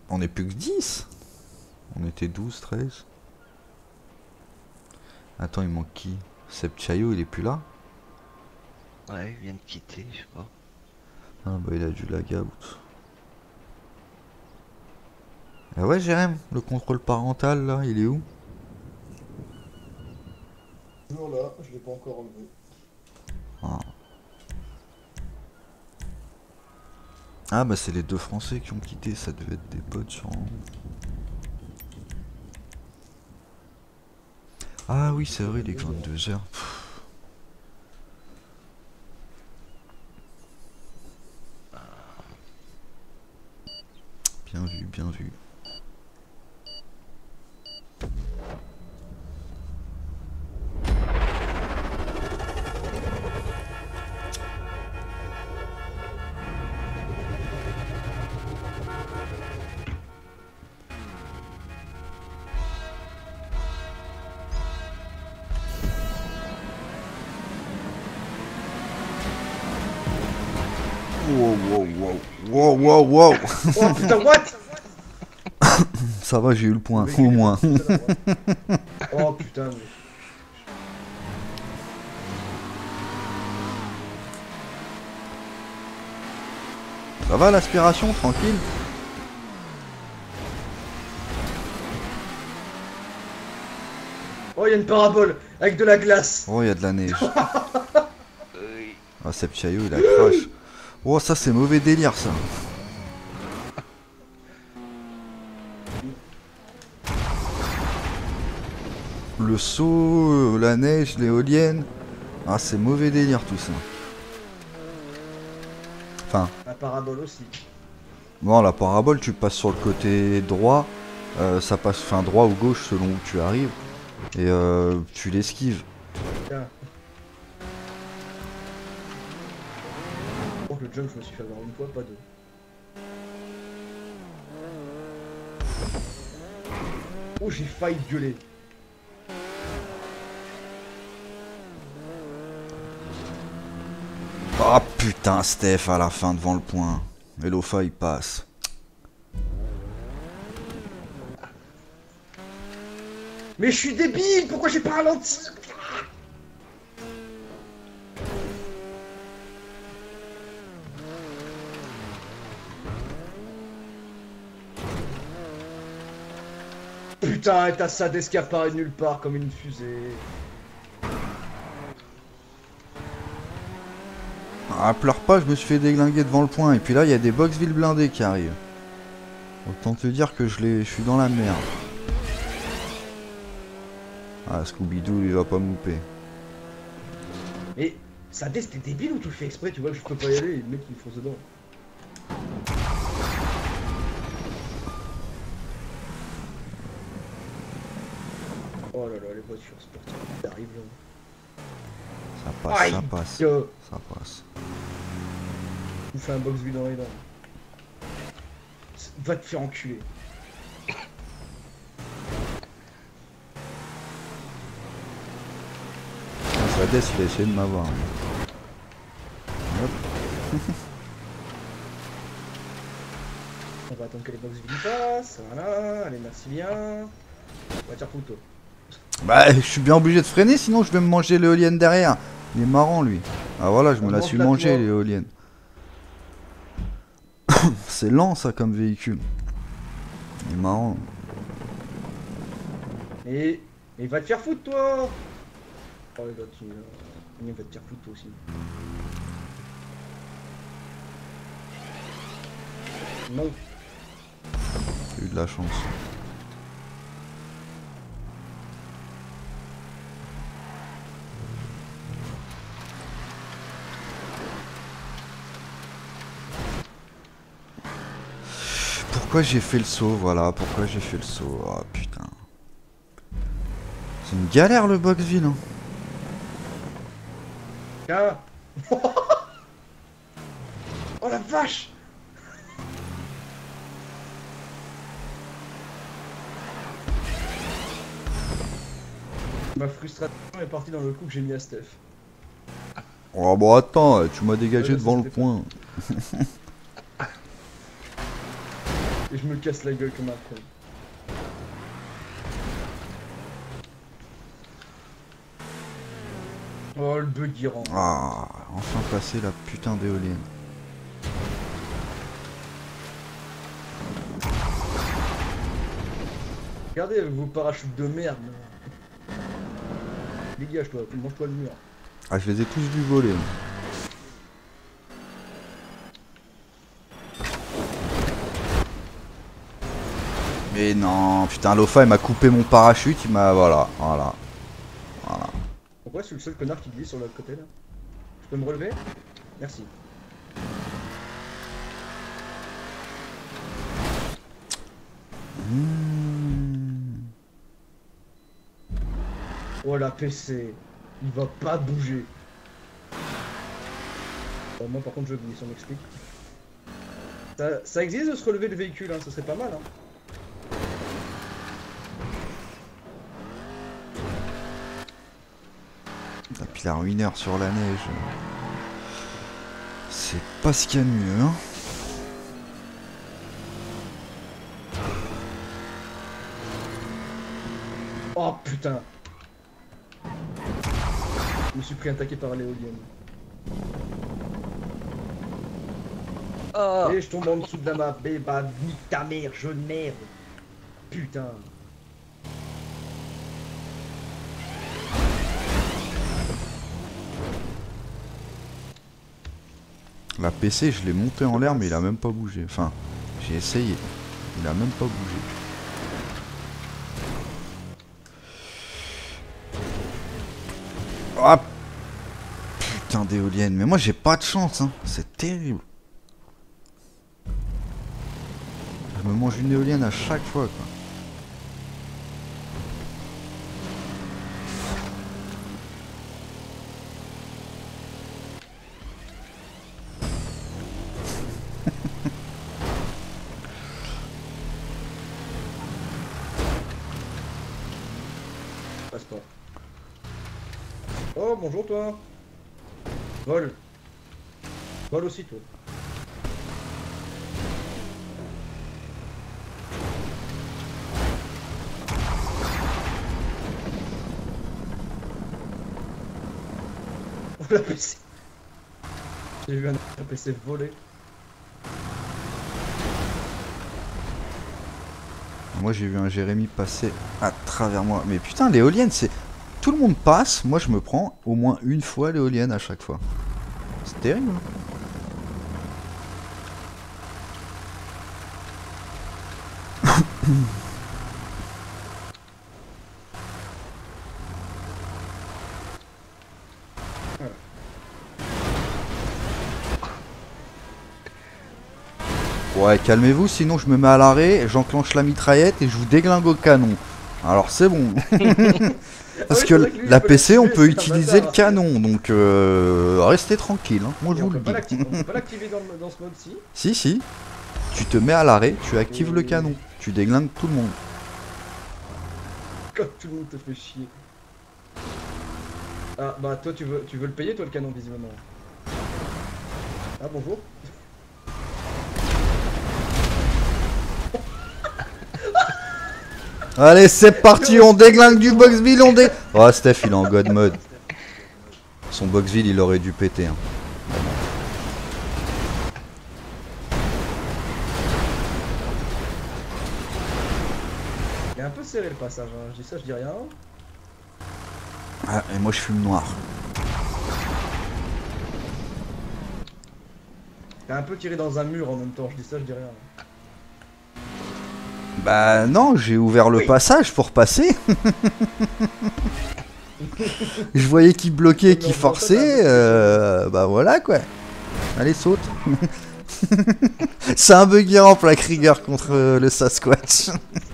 On est plus que 10. On était 12, 13. Attends, il manque qui? Seb Chayo, il est plus là? Ouais, il vient de quitter, je sais pas. Ah bah il a dû lag out. Ah ouais Jérém, le contrôle parental là, il est où? Toujours là, je l'ai pas encore enlevé. Ah. Ah bah c'est les deux Français qui ont quitté, ça devait être des potes sur... Ah oui c'est vrai, il est que 22h. Bien vu, bien vu. Wow, wow, wow, wow, wow, wow. Oh putain, what? Ça va, j'ai eu le point, Le mec, au il est moins. parti tout à l'heure, ouais. Oh putain, mais... Ça va l'aspiration, tranquille? Oh, il y a une parabole avec de la glace. Oh, il y a de la neige. Oui. Ah, Seb Chayo, il a crash. Oh, ça c'est mauvais délire ça. Le saut, la neige, l'éolienne. Ah, c'est mauvais délire tout ça. Enfin, La parabole aussi. bon, la parabole, tu passes sur le côté droit. Ça passe, enfin, droit ou gauche selon où tu arrives. Et tu l'esquives. Tiens. Oh, le jump, je me suis fait avoir une fois, pas deux. Oh, j'ai failli gueuler. Ah putain, Steph à la fin devant le point. Et Lofa il passe. Mais je suis débile, pourquoi j'ai pas ralenti? Putain, et t'as ça d'escapade nulle part comme une fusée. Ah, pleure pas, je me suis fait déglinguer devant le point. Et puis là, il y a des Boxville blindés qui arrivent. Autant te dire que je suis dans la merde. Ah, Scooby-Doo, il va pas mouper. Mais ça t'es débile ou tu le fais exprès? Tu vois que je peux pas y aller et le mec il me fonce dedans. Oh là là, les voitures sportives qui arrivent là. Ça passe, Aïe, ça passe. Dieu. Ça passe. On fait un box vue dans les dents. Va te faire enculer. Sades, il a essayé de m'avoir. Hop. On va attendre que les box vue passent. Voilà, allez, merci bien. Voiture photo. Bah, je suis bien obligé de freiner, sinon je vais me manger l'éolienne derrière. Il est marrant, lui. Ah voilà, je me la suis mangé, l'éolienne. C'est lent, ça, comme véhicule. Il est marrant. Et va te faire foutre, toi. Oh, les gars, il va te faire foutre, toi aussi. Non. J'ai eu de la chance. Pourquoi j'ai fait le saut? Voilà, pourquoi j'ai fait le saut. Oh putain. C'est une galère le Boxville. Hein. Tiens. Oh la vache. Ma frustration est partie dans le coup que j'ai mis à Steph. Oh bon attends, tu m'as dégagé Ouais, devant le c'était point. Et je me casse la gueule comme un con. Oh le bug il rentre. Ah, enfin passé la putain d'éolienne. Regardez avec vos parachutes de merde. Dégage-toi, mange-toi le mur. Ah, je les ai tous vus voler. Mais non, putain, Lofa il m'a coupé mon parachute, il m'a... Voilà. Pourquoi je suis le seul connard qui glisse sur l'autre côté là? Je peux me relever? Merci. Oh la PC, il va pas bouger. Moi par contre je glisse, on m'explique. Ça existe de se relever le véhicule, hein, ça serait pas mal. Hein. Et puis la ruineur sur la neige. C'est pas ce qu'il y a de mieux, hein. Oh putain. Je me suis pris attaqué par l'éolienne. Oh. Et je tombe en dessous de la map. Eh bah nique ta mère, jeu de merde. Putain. La PC, je l'ai monté en l'air, mais il a même pas bougé. Enfin, j'ai essayé. Il a même pas bougé. Ah, putain d'éolienne. Mais moi, j'ai pas de chance, hein. C'est terrible. Je me mange une éolienne à chaque fois, quoi. Passe pas. Oh bonjour toi. Vol. Vol aussi toi. Oh la PC. J'ai vu un PC voler. Moi, j'ai vu un Jérémy passer à travers moi. Mais putain, l'éolienne, c'est... Tout le monde passe, moi je me prends au moins une fois l'éolienne à chaque fois. C'est terrible. Ouais, calmez-vous, sinon je me mets à l'arrêt, j'enclenche la mitraillette et je vous déglingue au canon. Alors c'est bon. Parce que la PC, on peut utiliser le canon, donc restez tranquille, hein. Moi je vous le dis. On peut pas l'activer dans ce mode-ci. Si, tu te mets à l'arrêt, tu actives le canon, tu déglingues tout le monde. Quand tout le monde te fait chier. Ah bah toi tu veux le payer toi le canon visiblement. Ah bonjour. Allez, c'est parti, on déglingue du Boxville, on dé... Oh, Steph, il est en god mode. Son Boxville, il aurait dû péter, hein. Il est un peu serré le passage, hein. Je dis ça, je dis rien. Ah, et moi je fume noir. T'es un peu tiré dans un mur en même temps, je dis ça, je dis rien. Bah non, j'ai ouvert le passage pour passer. Je voyais qu'il bloquait, qu'il forçait, bah voilà quoi. Allez, saute. C'est un buggy ramp la Krieger contre le Sasquatch.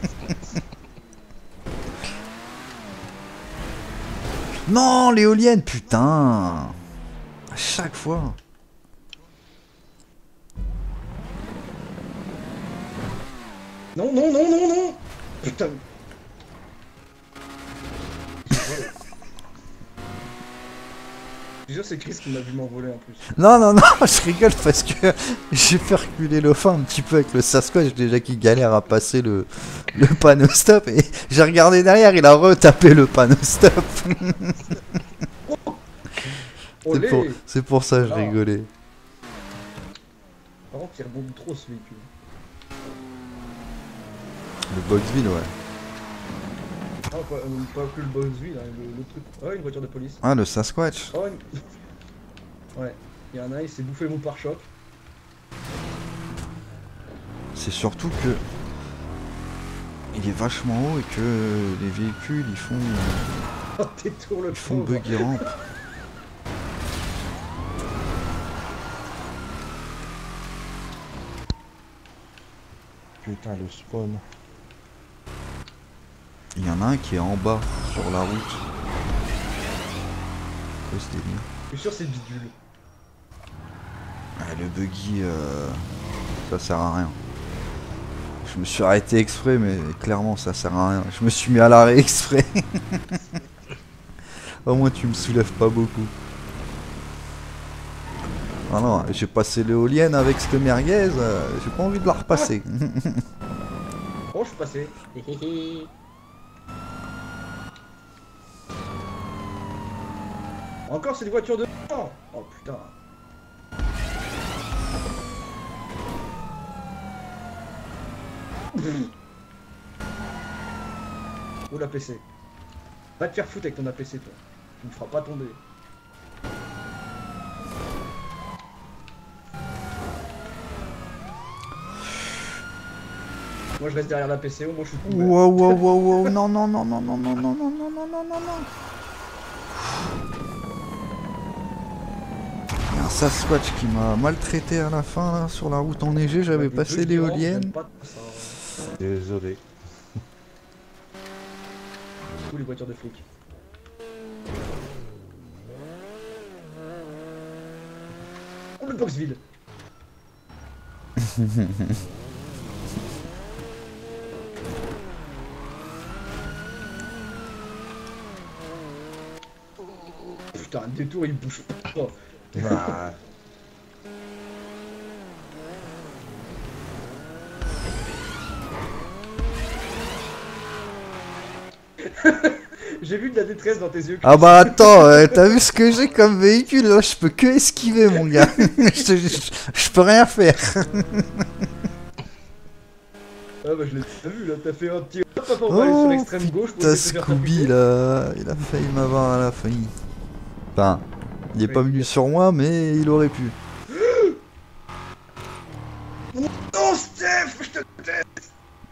Non, l'éolienne, putain. À chaque fois. Non, non, non, non, non. Putain. Je suis sûr c'est Chris qui m'a vu m'envoler en plus. Non, non, non, je rigole parce que j'ai fait reculer le fin un petit peu avec le Sasquatch déjà qui galère à passer le panneau stop et j'ai regardé derrière, il a retapé le panneau stop. Olé. C'est pour ça que je Ah. rigolais. Par contre il rebondit trop ce véhicule. Le Boxville, ouais. Ah, pas que le Boxville, hein, le truc. Oh, une voiture de police. Ah, le Sasquatch. Oh, ouais, il y en a, il s'est bouffé mon pare-choc. C'est surtout que il est vachement haut et que les véhicules ils font Oh, détourne le pauvre. buggy ramp. Putain, le spawn. Il y en a un qui est en bas sur la route. Quoi ce délire? Je suis sûr c'est bidule. Ah, le buggy, ça sert à rien. Je me suis arrêté exprès, mais clairement ça sert à rien. Je me suis mis à l'arrêt exprès. Au moins tu me soulèves pas beaucoup. Ah non, j'ai passé l'éolienne avec cette merguez, j'ai pas envie de la repasser. Oh, je suis passé. Encore cette voiture de... Oh putain. Oh la PC. Va te faire foutre avec ton APC toi. Tu me feras pas tomber. Moi je reste derrière la PC, moi je suis couvert. Wow, wow, wow, wow, non, non, non, non, non, non, non, non, non, non, non, non, non. Il y a un Sasquatch qui m'a maltraité à la fin, là, sur la route enneigée, j'avais Des passé trucs qui rentrent, l'éolienne. j'aime pas ça. Désolé. Tous les voitures de flics. Oh le Boxville. Putain, un détour il bouge pas. Oh. Bah, J'ai vu de la détresse dans tes yeux. Ah bah attends, t'as vu ce que j'ai comme véhicule là? Je peux que esquiver mon gars. Je peux rien faire. Ah bah je l'ai pas vu là, t'as fait un petit hop pour aller sur l'extrême gauche pour Putain, essayer de te faire Scooby percuter. là, il a failli m'avoir à la fin. Enfin, il est pas venu sur moi, mais il aurait pu. Non Steph, je te déteste.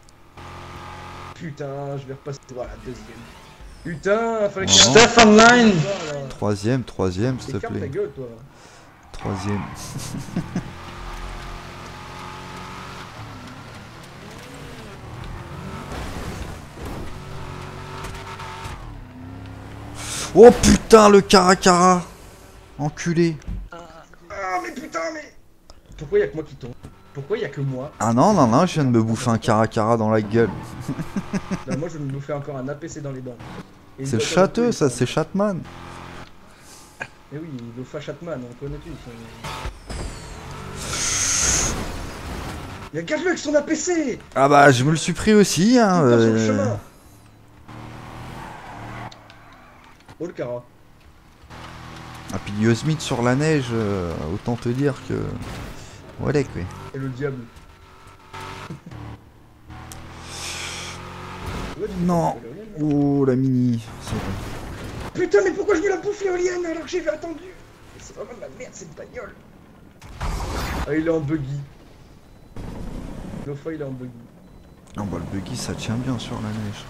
Putain, je vais repasser, voilà, deuxième. Putain, fallait que... Oh. Steph online. Troisième, s'il te Écarte ta plaît. gueule toi. Troisième. Oh putain, le caracara. Enculé. Ah mais putain mais... Pourquoi y'a que moi qui tombe? Pourquoi y'a que moi? Ah non, non, non, je viens de me bouffer un caracara dans la gueule. Bah moi je vais me bouffer encore un APC dans les dents. Et une C'est le voiture de châteux, police, ça, hein. c'est Chatman. Eh oui, le Fachatman, on le connaît tous. Il y a quelqu'un avec son APC. Ah bah, je me le suis pris aussi, hein. Tout le temps sur le chemin. Oh le cara. Ah, puis Yosemite sur la neige, autant te dire que... Voilà quoi. Et le diable. Ouais, dis-moi, Non. c'est l'éolienne, là. Oh, la mini. C'est bon. Putain, mais pourquoi je me la bouffe l'éolienne alors que j'ai attendu? C'est vraiment de la merde cette bagnole. Ah, il est en buggy. L'autre fois, il est en buggy. Non, bah, le buggy, ça tient bien sur la neige.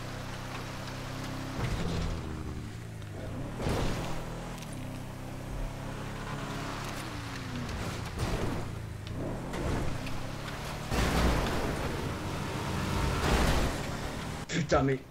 Putain, mais.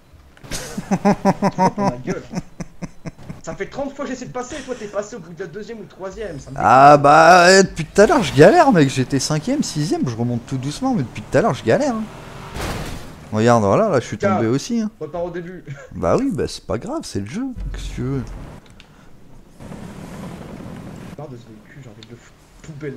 Dans la gueule. Ça fait 30 fois que j'essaie de passer et toi t'es passé au bout de la deuxième ou troisième. Ça me Ah bah, depuis tout à l'heure, je galère, mec. J'étais 5ème, 6ème, je remonte tout doucement, mais depuis tout à l'heure, je galère. Hein. Regarde, voilà, là, je suis tombé aussi. Hein. repart au début. Bah oui, bah c'est pas grave, c'est le jeu. Qu'est-ce que tu veux? marre de ce véhicule, j'ai envie de le foutre poubelle.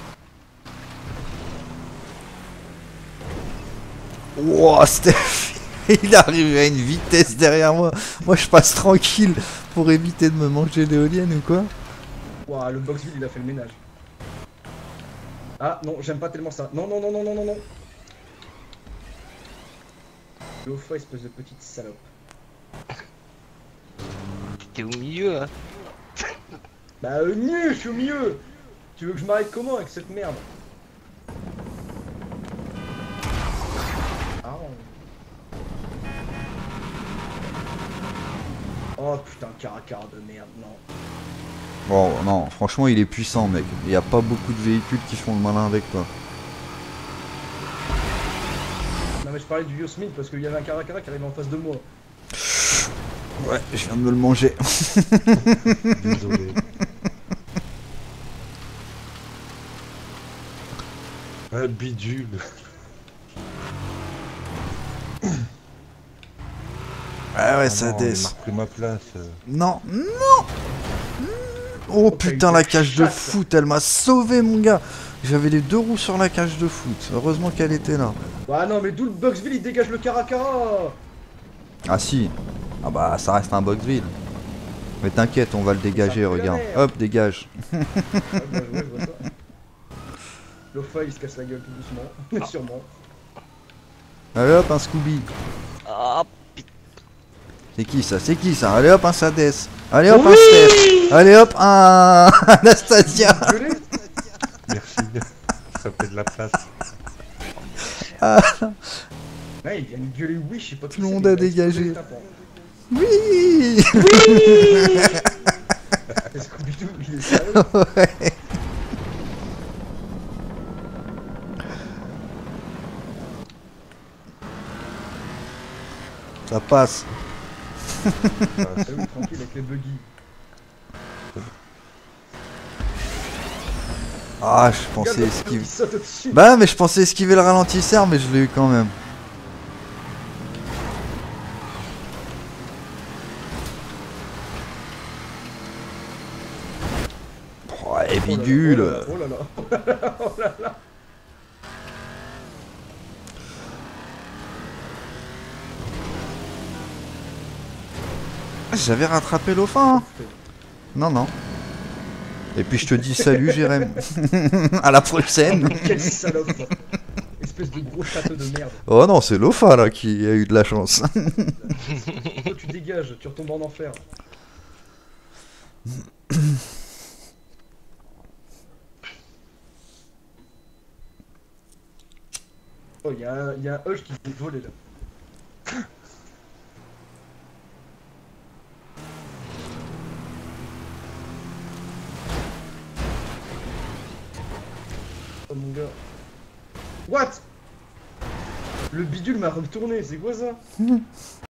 Wow, Steph, il arrive à une vitesse derrière moi. Moi, je passe tranquille pour éviter de me manger l'éolienne ou quoi. Ouah, le Boxville, il a fait le ménage. Ah non, j'aime pas tellement ça. Non, non, non, non, non, non, non. Lofa, espèce de petite salope. T'es au milieu, hein. Bah mieux, je suis au milieu. Tu veux que je m'arrête comment avec cette merde? Ah. Oh putain, caracara de merde, non. Bon, non, franchement, il est puissant, mec. Il y a pas beaucoup de véhicules qui font le malin avec toi. Non mais je parlais du Yosemite parce qu'il y avait un caracara qui arrivait en face de moi. Ouais, je viens de me le manger. Désolé. Un bidule. Ah ouais, Ah ça non, des. il m'a repris ma place. Non, non. Oh putain, la cage de foot, elle m'a sauvé, mon gars. J'avais les deux roues sur la cage de foot. Heureusement qu'elle était là. Bah non mais d'où le Boxville il dégage le caracara. Ah si. Ah bah, ça reste un Boxville. Mais t'inquiète, on va le dégager, Ça pue la regarde. merde. Hop, dégage. Ah, bah, ouais, je vois ça. Lofa il se casse la gueule tout doucement, mais sûrement. Allez hop, un Scooby. Ah, C'est qui ça? C'est qui ça? Allez hop, un Sades. Allez hop, un Steph. Allez hop, un Anastasia. Gueulez. Merci. Ça fait de la place. Ouais, il vient de gueuler oui, je sais pas Tout le monde a dégagé. Oui. Scooby-Doo, il est sérieux. Ouais. Ça passe. Ah oui, tranquille avec les buggy. Ah, je pensais Regarde, esquiver. il saute au-dessus. Bah, mais je pensais esquiver le ralentisseur, mais je l'ai eu quand même. Oh, et bidule. Oh là là, oh là là, oh là là. J'avais rattrapé Lofin. Hein. Non, non. Et puis je te dis salut, Jérém. À la prochaine. Quelle salope. Espèce de gros château de merde. Oh non, c'est Lofa là qui a eu de la chance. Toi tu dégages, tu retombes en enfer. Oh, il y a un Hush qui s'est volé là. Oh mon gars. What? Le bidule m'a retourné, c'est quoi ça?